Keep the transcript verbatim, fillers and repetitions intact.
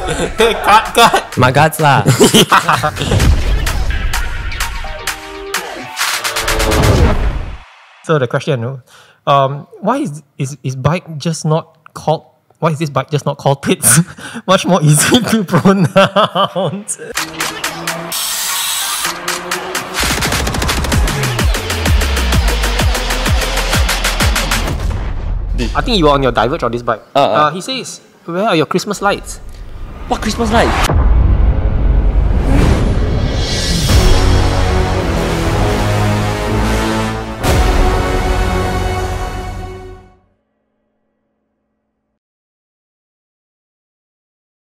cut, cut. My guts lah. So the question, um, why is is is bike just not called? Why is this bike just not called pits? Much more easy to pronounce. I think you were on your diverge on this bike. Uh, uh. Uh, he says, "Where are your Christmas lights?" What Christmas light?